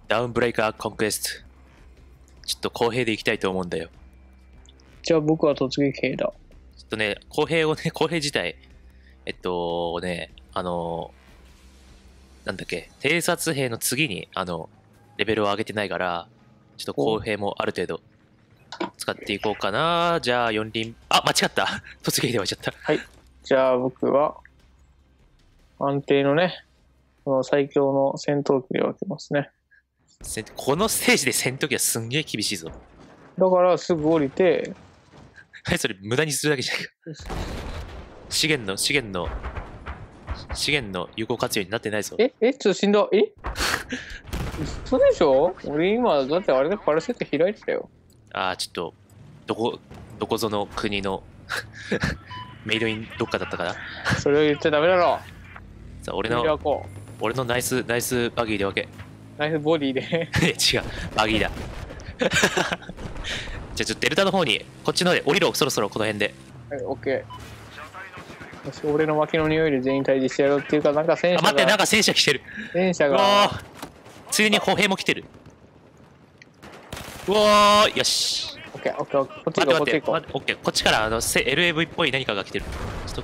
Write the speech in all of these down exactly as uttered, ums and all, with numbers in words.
ダウンブレイカーコンクエスト。ちょっと公平でいきたいと思うんだよ。 じゃあ僕は突撃兵だ。 ちょっとね、公平をね、公平自体、えっとね、あの、なんだっけ、偵察兵の次に、あの、レベルを上げてないから、ちょっと公平もある程度使っていこうかな。じゃあ、四輪、あ、間違った。突撃で終わっちゃった。 はい。じゃあ僕は、安定のね、この最強の戦闘機で分けますね。 このステージで戦闘機はすんげえ厳しいぞ。 だからすぐ降りて、 はい、それ無駄にするだけじゃないか。資源の、資源の、資源の有効活用になってないぞ。 ええちょっと死んだ。え嘘でしょ？俺今、だってあれでパラシュート開いてたよ。 ああ、ちょっと、どこ、どこぞの国のメイドインどっかだったかな。 それを言っちゃダメだろ。 さあ、俺の、俺のナイス、ナイスバギーで分け。 ナイスボディで。 違う、バギーだ。じゃあちょっとデルタの方に、こっちの方で降りろ、そろそろこの辺で。 はい、オッケー。よし、俺の脇の匂いで全員退治してやろうっていうか、なんか戦車が。 あ、待って、なんか戦車来てる。 戦車が。 ついでに歩兵も来てる。うわー、よし。 オッケー、オッケー、オッケー。こっち行こう、こっち行こう。 オッケー、こっちからあの エルエーブイ っぽい何かが来てる。ちょっと、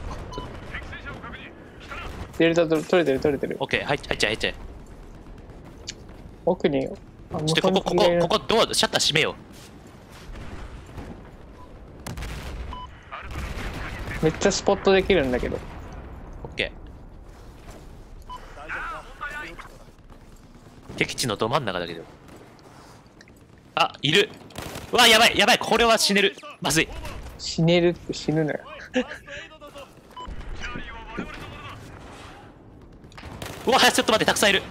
デルタ取れてる、取れてる。 オッケー、入っちゃえ、入っちゃえ。 奥に。 ちょっとここ、ここ、ここ、ドア、シャッター閉めよう。めっちゃスポットできるんだけど。 オッケー。敵地のど真ん中だけど。あ、いる。うわ、やばい、やばい、これは死ねる。まずい。 死ねるって死ぬのよ。 うわ、ちょっと待って、たくさんいる。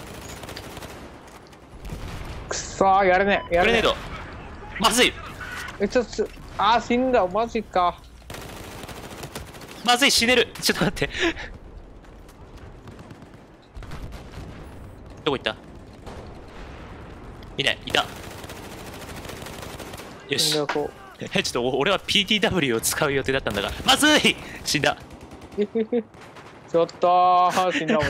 くそー、やれねえ、やれねえ。 グレネード。まずい。 え、ちょっと、あー、死んだ、マジか。 まずい、死ねる。ちょっと待って。どこ行った？いない、いた。よし。ちょっと俺は ピーティーダブリュー を使う予定だったんだが、まずい！死んだ。 ちょっとー、死んだもん。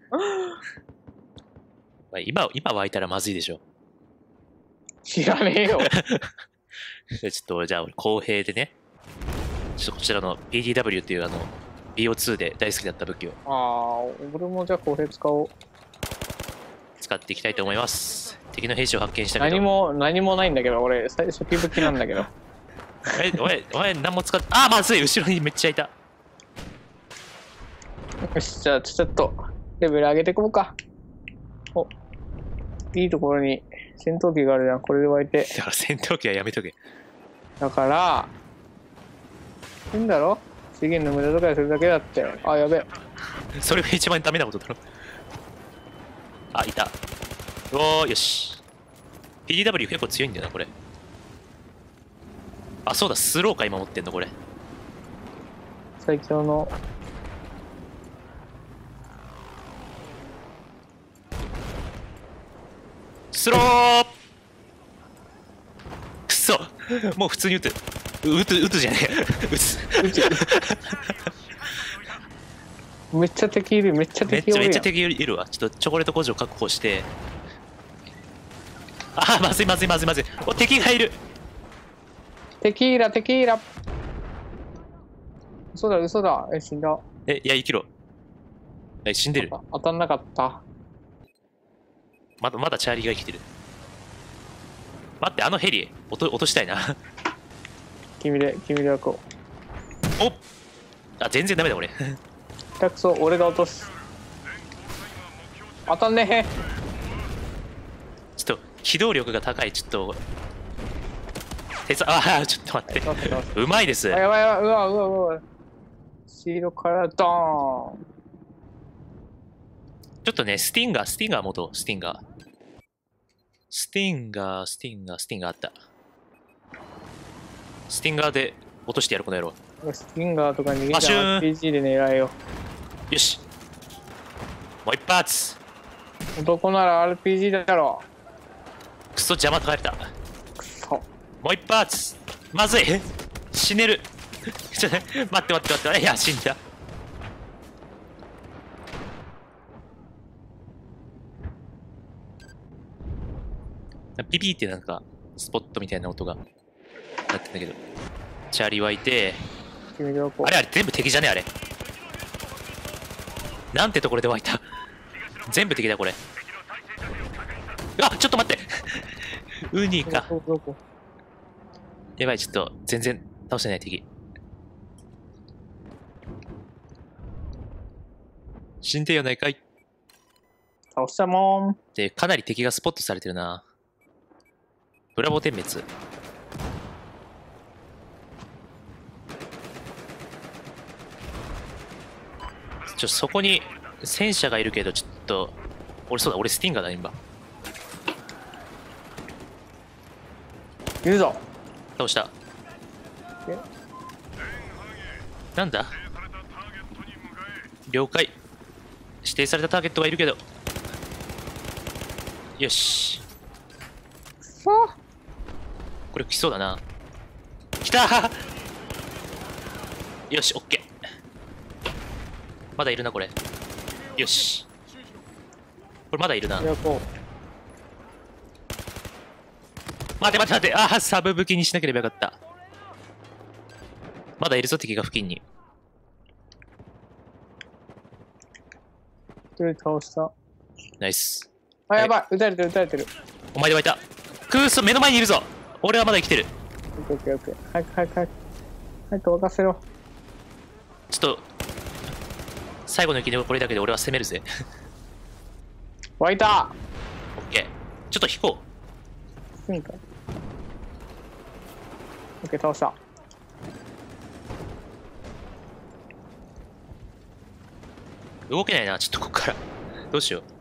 今、今湧いたらまずいでしょ。 知らねえよ。 ちょっと、じゃあ俺、公平でね、ちょっとこちらの ピーティーダブリュー っていうあの、ビーオーツー で大好きだった武器を。 ああ、俺もじゃあ公平使おう。 使っていきたいと思います。敵の兵士を発見したけど。 何も、何もないんだけど、俺、初期武器なんだけど。 え、お前、お前何も使って、あー、まずい、後ろにめっちゃいた。 よし、じゃあちょっと、レベル上げていこうか。お、いいところに戦闘機があるじゃん、これで湧いて。 だから戦闘機はやめとけ。 だから、いいんだろ？資源の無駄とかするだけだって。あ、やべえ。 それが一番ダメなことだろ。あ、いた。おー、よし。ピーティーダブリュー 結構強いんだよな、これ。あ、そうだ、スローか今持ってんの、これ。 最強の。 スローくそもう普通に撃つ。撃つ、撃つじゃねえ。撃つ。 めっちゃ敵いる、めっちゃ敵いる。 めっちゃめっちゃ敵いるわ。ちょっとチョコレート工場確保して。あー、まずいまずいまずいまずい。お、敵がいる。 テキーラ、テキーラ。嘘だ、嘘だ。え、死んだ。 え、いや、生きろ。え、死んでる。 当たんなかった。 まだ、まだチャーリーが生きてる。待って、あのヘリ、落と、落としたいな。 君で、君で開こおっあ、全然ダメだ、俺。 う。下手くそ、俺が落とす。当たんねえ。 ちょっと、機動力が高い、ちょっと。手さ、ああ、ちょっと待って。うまいです。 あ、やばいやばい、うわうわうわ。シードからドーン。 ちょっとね、スティンガー、スティンガー元、スティンガー。スティンガー、スティンガー、スティンガーあった。スティンガーで落としてやる、この野郎。 スティンガーとか逃げちゃう アールピージー で狙えよ。 よし。もう一発。 男なら アールピージー だろ。 クソ邪魔かれた。 くそ。 もう一発。まずい。死ねる。ちょっと待って待って待って。いや、死んだ。 ピピーってなんか、スポットみたいな音がなってんだけど。チャーリー湧いて、 君どこ？ あれあれ全部敵じゃねあれ。なんてところで湧いた。全部敵だこれ。あ、ちょっと待って。ウニか。 どこどこ？ やばい、ちょっと全然倒せない敵。死んでやないかい。 倒したもん。 で、かなり敵がスポットされてるな。ブラボー点滅。ちょ、そこに戦車がいるけど、ちょっと、俺そうだ、俺スティンガーだ、今。 いるぞ。 倒した。 えなんだ了解。指定されたターゲットがいるけど。よし。 くそ。 これ来そうだな。来たー。よし、オッケー。まだいるな、これ。よし。これまだいるな。 いやこ待て待て待て。ああ、サブ武器にしなければよかった。まだいるぞ、敵が付近に。 う。一人倒した。 ナイス。 あ、やばい。撃たれてる撃たれてる。 お前で湧いた。クーソ、目の前にいるぞ。俺はまだ生きてる。 オッケーオッケーオッケー。早く早く早く。早く沸かせろ。 ちょっと、最後の生き残りだけで俺は攻めるぜ。 湧いた。 オッケー。ちょっと引こ何か。オッケー倒した。 う。動けないな、ちょっとここから。どうしよ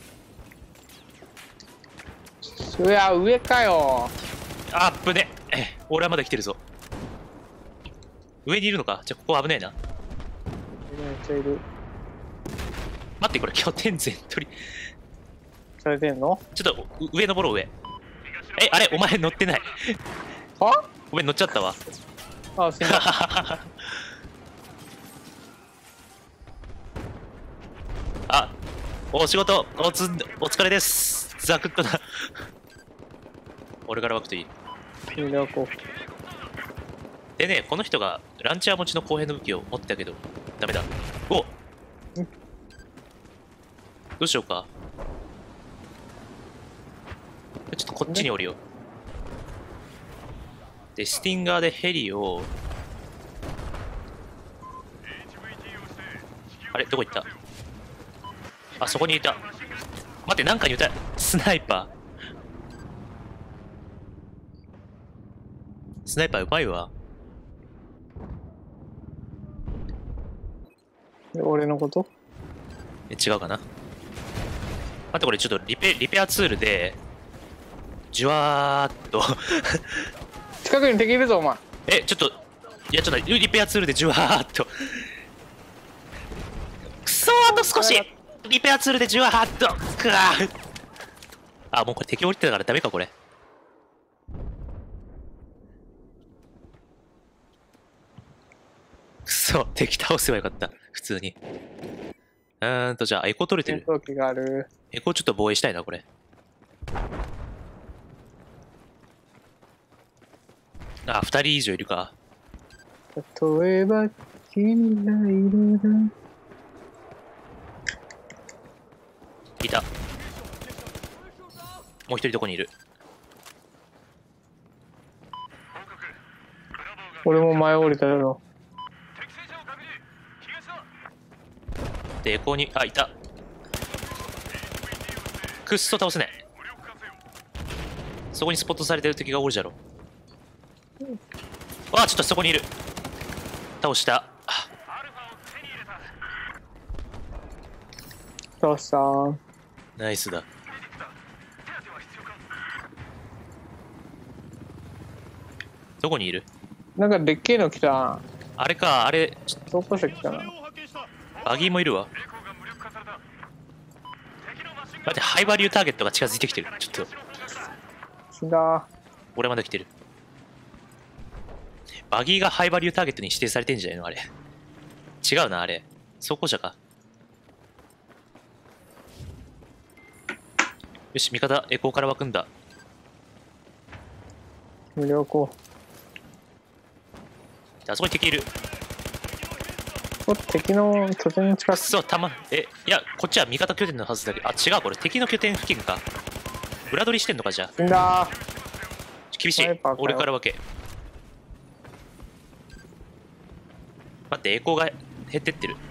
う。 うわ、上かよ。 あっぶね。え、俺はまだ来てるぞ。上にいるのか。じゃあここ危ねえな。 めっちゃいる。 待って、これ拠点全取り。 されてんの？ ちょっとう上登ろう、上。え、あれお前乗ってない。 は？ ごめん、乗っちゃったわ。 あ、死んだ。 あ、お仕事おつお疲れです。ザクッとな。俺から湧くといい。 君どこ？ でね、この人がランチャー持ちの公平の武器を持ってたけど、ダメだ。おどうしようか。ちょっとこっちに降りよう。で、スティンガーでヘリを。あれどこ行った？あ、そこにいた。待って、なんかに撃たれ、スナイパー。スナイパーうまいわ。 俺のこと？ え、違うかな。待って、これちょっとリペ、リペアツールで、じわーっと。 近くに敵いるぞ、お前。 え、ちょっと、いや、ちょっと、リペアツールでじわーっと。くそー、あと少しリペアツールでじわーっと。くわー。あ、もうこれ敵降りてたからダメか、これ。くそ、敵倒せばよかった、普通に。うーんと、じゃあ、エコ取れてる。 戦闘機がある。 エコちょっと防衛したいな、これ。あ、二人以上いるか。 例えば、君がいるな。 いた。もう一人どこにいる？ 俺も前降りたよ。 で、エコに、あ、いた。くっそ倒せない。そこにスポットされてる敵がおるじゃろ。あ、ちょっとそこにいる。倒した。 倒したー。 ナイスだ。どこにいる？ なんかでっけえの来たな。 あれか、あれ、 どこして来たな。 バギーもいるわ。待って、ハイバリューターゲットが近づいてきてる。ちょっと。 死んだ。 俺まだ来てる。バギーがハイバリューターゲットに指定されてんじゃないのあれ。違うな、あれ。装甲車か。よし、味方、エコーから湧くんだ。 無料こあそこに敵いる。 う。お、敵の拠点に近く。 くそ、たま、え、いや、こっちは味方拠点のはずだけど、あ、違う、これ敵の拠点付近か。裏取りしてんのか、じゃあ。 死んだー。 厳しいスナイパーか。よ俺から分け。待って、栄光が減ってってる。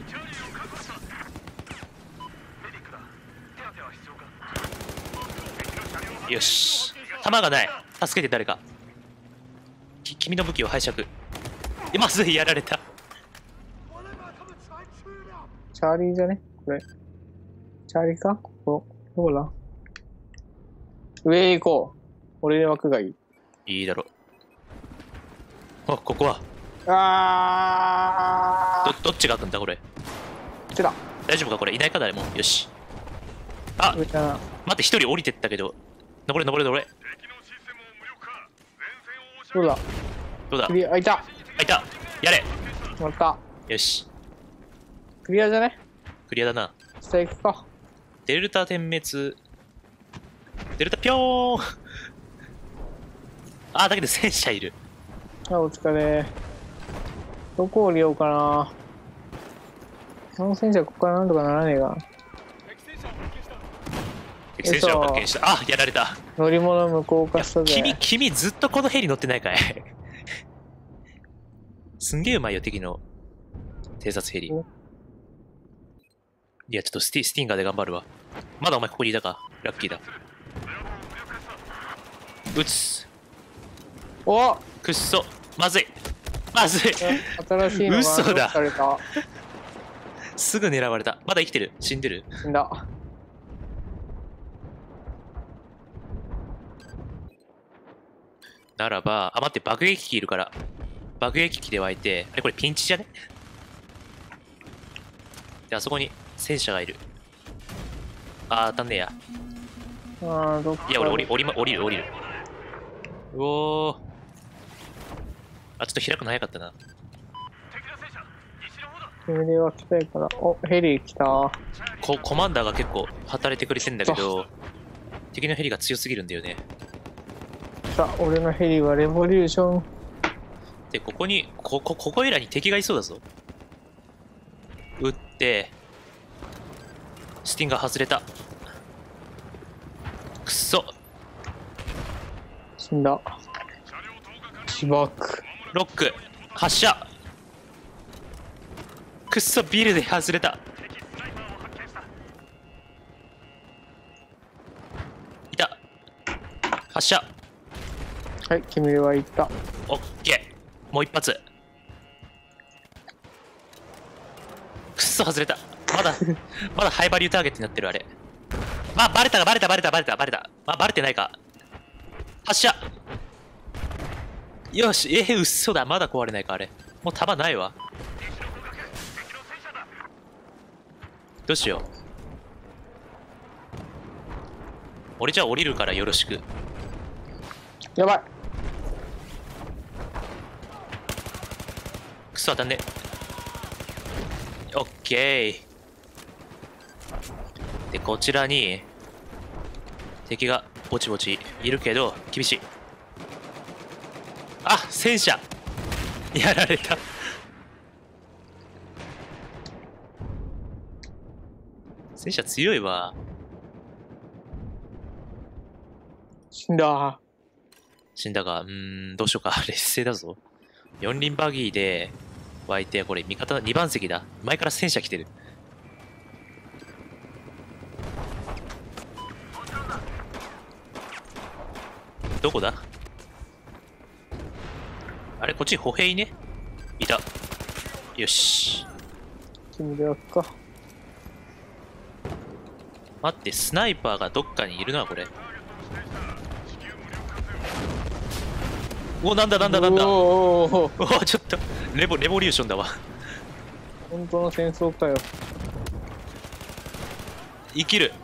よし。弾がない。助けて誰か。き君の武器を拝借。え、まずい、やられた。 チャーリーじゃねこれ。チャーリーかここ。どこだ上へ行こう。俺の枠がいい。 いいだろう。あ、ここは。 あど、どっちが開くんだ、これ。 こっちだ。 大丈夫か、これ。いないか、誰も。よし。あ、 上だな。 待って、一人降りてったけど。登れ、登れ、登れ。 どうだどうだクリア、あ、いた。 あ、いた。やれ。 終わった。 よし。 クリアじゃねクリアだな。 下行くか。 デルタ点滅。デルタぴょーん。あ、だけど戦車いる。 あ、お疲れ。どこを降りようかな。この戦車ここからなんとかならねえが。 敵戦車を発見した。あ、やられた。 乗り物無効化したぜ。 君、君ずっとこのヘリ乗ってないかいすんげえうまいよ、敵の偵察ヘリ。 おいや、ちょっとスティスティンガーで頑張るわ。まだお前ここにいたか。ラッキーだ。撃つ。 おくっそ。まずい。まずい。 新しいのが嘘だされた。 すぐ狙われた。まだ生きてる。死んでる。 死んだ。 ならば、あ、待って、爆撃機いるから。爆撃機で湧いて、あれこれピンチじゃねで、あそこに戦車がいる。あー、当たんねえや。 あーどっかいや、俺降り、降りま、降りる、降りる。うおー。あ、ちょっと開くの早かったな。 煙は来たいから。お、ヘリ来た。 ココマンダーが結構働いてくれてんだけど、敵のヘリが強すぎるんだよね。 さあ、俺のヘリはレボリューション。 で、ここに、ここ、ここいらに敵がいそうだぞ。撃って、スティンガー外れた。くっそ。 死んだ。自爆。 ロック、発射。くっそ、ビルで外れた。いた。発射。 はい、君は行った。 オッケー。もう一発。くっそ、外れた。まだ、まだハイバリューターゲットになってる、あれ。まあ、バレたが、バレた、バレた、バレた、バレた。まあ、バレてないか。発射。よし、えー、嘘だ。まだ壊れないか、あれ。もう弾ないわ。どうしよう。俺じゃあ降りるからよろしく。 やばい。 くそ当たんね。オッケー。で、こちらに敵がぼちぼちいるけど厳しい。あ、戦車やられた。戦車強いわ。 死んだ。 死んだが、うーん、どうしようか。劣勢だぞ。四輪バギーで湧いて、これ味方にばん席だ。前から戦車来てる。どこだ？あれこっちに歩兵ね。いた。よし。 君でやっか。 待って、スナイパーがどっかにいるな、これ。お、なんだなんだなんだ。おおお、 お、ちょっとレボレボリューションだわ。 本当の戦争かよ。 生きる。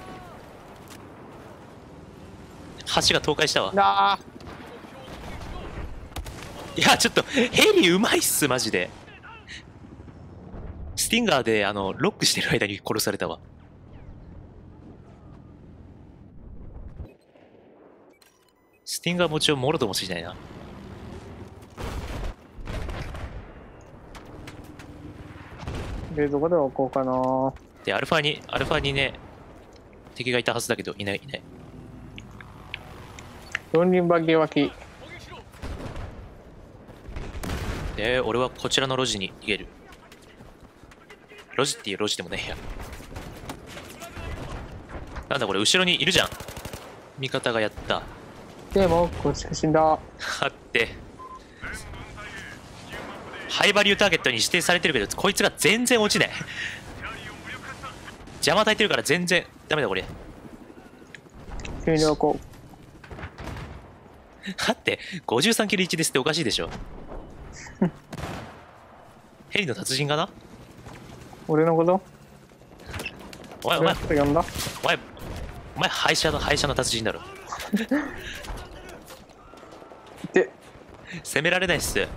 橋が倒壊したわ。 ないや、ちょっとヘリうまいっす、マジで。スティンガーであのロックしてる間に殺されたわ。スティンガーもちろんもろともしないな。 で、どこで置こうかな。 で、アルファに、アルファにね、敵がいたはずだけど、いない、いない。 四輪バギ脇。 で、俺はこちらの路地に逃げる。路地っていう路地でもねえや。なんだこれ、後ろにいるじゃん。味方がやった。 でも、こっちが死んだ。 はって。ハイバリューターゲットに指定されてるけど、こいつが全然落ちない。邪魔与えてるから全然ダメだこれ。 君の子。 だってごじゅうさんキルいちですっておかしいでしょ。ヘリの達人かな。 俺のことお前お前呼んだお前お前廃車の廃車の達人だろ。 で、 攻められないっす。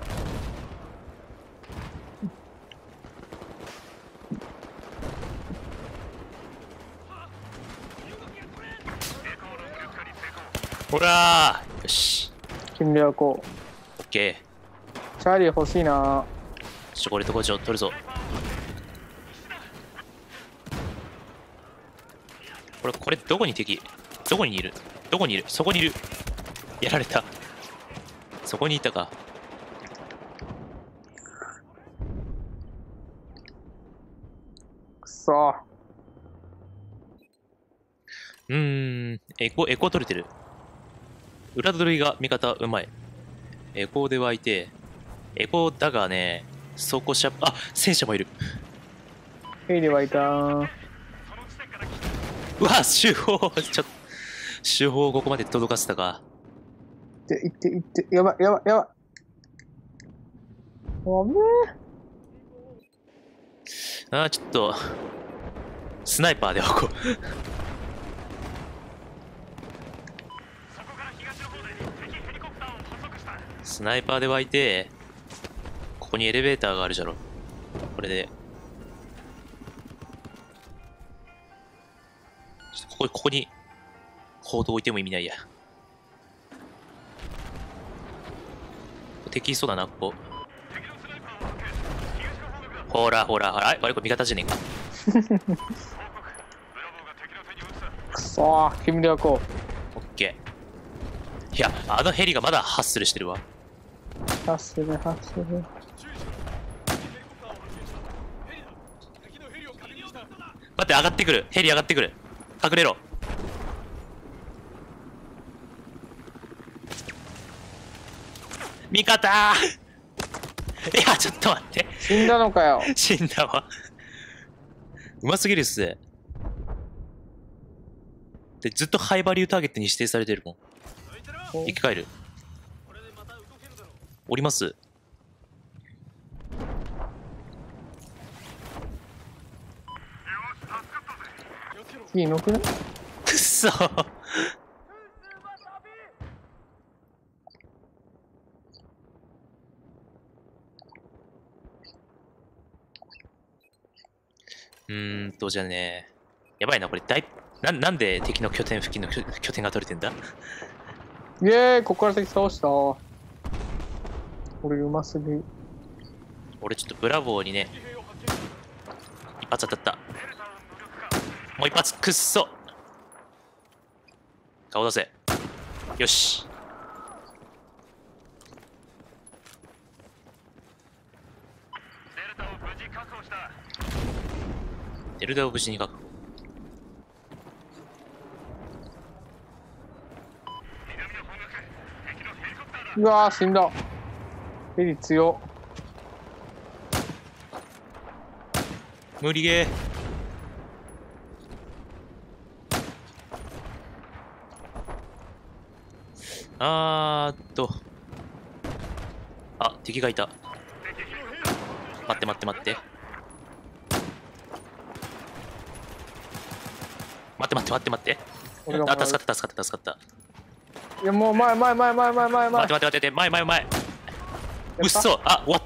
ほらー、よし、 君の子。 オッケチャーリー欲しいな。 ー。チョコレート工場取るぞ。これこれどこに敵、どこにいる、どこにいる、そこにいる。やられた。そこにいたか。 くそ。 うーん、エコエコ取れてる。裏取りが味方うまい。エコで湧いて、エコだがね、走行車、あ、戦車もいる。 ヘリはいた。 うわ、手法、ちょっと、手法をここまで届かせたか。 いって、いって、いって、やばい、やばい、やばい。おめえ。 あー、ちょっと、スナイパーで置こう。スナイパーで湧いて、ここにエレベーターがあるじゃろ。これで。ちょっとここ、ここに、コード置いても意味ないや。敵いそうだな、ここ。ほらほらほら、あれこれ味方じゃねえか。 くそー、君の子。 オッケー。いや、あのヘリがまだハッスルしてるわ。 ハッスル、ハッスル。 待って、上がってくる。ヘリ上がってくる。隠れろ。味方ー。いや、ちょっと待って。 死んだのかよ。 死んだわ。うますぎるっすね。で、ずっとハイバリューターゲットに指定されてるもん。生き返る。降ります。 いいのくね。 くっそー。うーんと、じゃあね。やばいな、これ大、な、なんで敵の拠点付近の拠拠点が取れてんだ。 イェーイ、ここから敵倒した。俺うますぎ。 俺ちょっとブラボーにね、一発当たった。もう一発、くっそ。顔出せ。よし。デルタを無事に確保。 うわー、死んだ。ヘリ強。 無理ゲー。あーっと。あ、敵がいた。待って待って待って。待って待って待って待って。 俺があ、助かった助かった助かった。 いや、もう前前前前前前前。 待って待って待って前前前。うっそ。あ、終わった。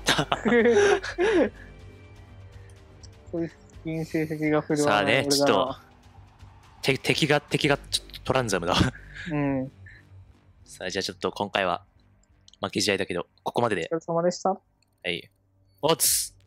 そういう金成績が振るわさあね、ちょっとな。 て敵が敵がちょっとトランザムだわ。 うん。 さあじゃあちょっと今回は負け試合だけどここまでで。 お疲れ様でした。 はい。おつ。